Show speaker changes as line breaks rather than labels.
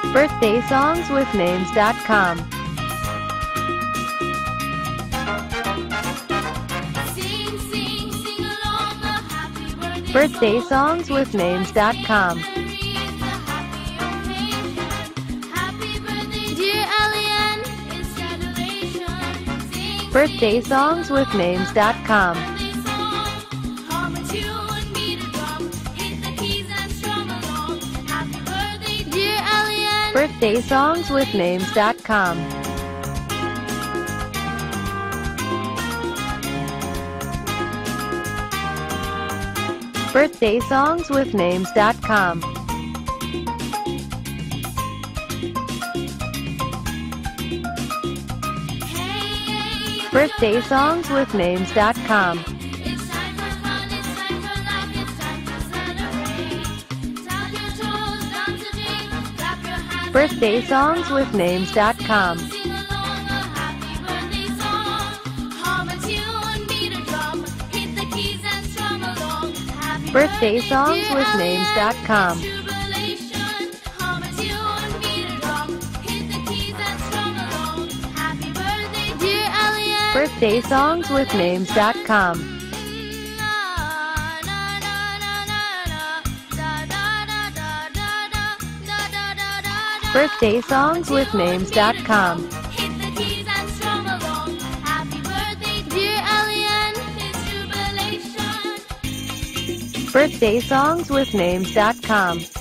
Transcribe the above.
birthdayssongswithnames.com. birthdayssongswithnames.com.
Dear Elian,
birthdayssongswithnames.com.
Dear Elian,
birthdayssongswithnames.com. birthdayssongswithnames.com. birthdayssongswithnames.com.
it's time for fun, it's time for life, it's time to celebrate. Tap your toes, dance a jig, clap your hands.
birthdayssongswithnames.com.
Sing along a happy birthday song. Hum a tune, beat a drum, hit the keys and strum along. Happy
birthdayssongswithnames.com.
jubilation. Hum a tune, beat a drum, hit the keys and strum along. Happy birthday, dear Elian.
birthdayssongswithnames.com. birthdayssongswithnames.com.
Hit the keys and strum along. Happy birthday, dear Elian. It's jubilation.
birthdayssongswithnames.com.